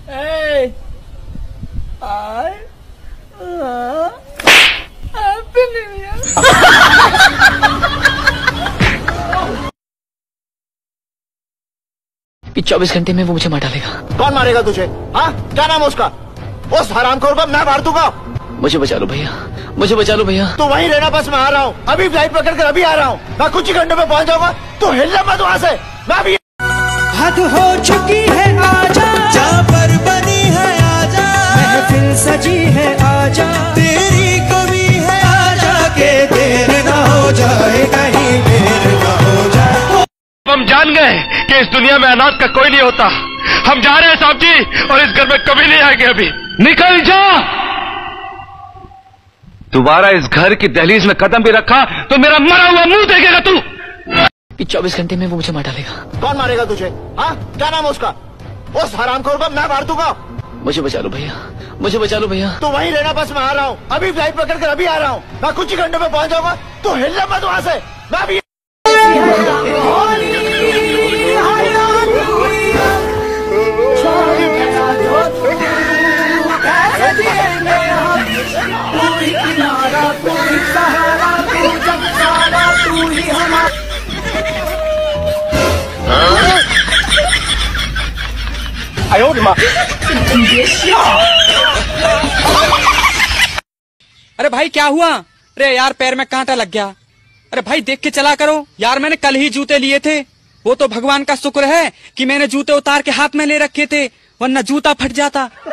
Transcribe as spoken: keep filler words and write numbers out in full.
Hey, I love Happy New Year. कि चौबीस घंटे में वो मुझे मार डालेगा। कौन मारेगा तुझे? हाँ, क्या नाम है उसका? उस हरामखोर को मैं मार दूंगा। मुझे बचा लो भैया, मुझे बचा लो भैया। तू वहीं रहना, बस मैं आ रहा हूँ। अभी फ्लाइट पकड़ कर अभी आ रहा हूँ। मैं कुछ ही घंटे में पहुँच जाऊंगा। तू हिलना मत वहाँ से। मैं भी हद हो चुकी है, आजा जहाँ पर बनी है, आजा महफिल सजी है, आजा तेरी कमी है, आजा के देर ना हो जाए, कहीं देर ना हो जाए। हम जान गए कि इस दुनिया में अनाथ का कोई नहीं होता। हम जा रहे हैं साहब जी, और इस घर में कभी नहीं आएंगे। अभी निकल जा। दोबारा इस घर की दहलीज में कदम भी रखा तो मेरा मरा हुआ मुंह देखेगा तू। कि चौबीस घंटे में वो मुझे मार डालेगा। कौन मारेगा तुझे? हाँ, क्या नाम है उसका? उस हरामखोर को मैं मार दूंगा। मुझे बचा लो भैया, मुझे बचा लो भैया। तू वहीं रहना, बस मैं आ रहा हूँ। अभी फ्लाइट पकड़ कर अभी आ रहा हूँ। मैं कुछ ही घंटे में पहुँच जाऊंगा। तू हिलना मत वहाँ से। मैं भी अरे भाई क्या हुआ? अरे यार पैर में कांटा लग गया। अरे भाई देख के चला करो यार, मैंने कल ही जूते लिए थे। वो तो भगवान का शुक्र है कि मैंने जूते उतार के हाथ में ले रखे थे, वरना जूता फट जाता।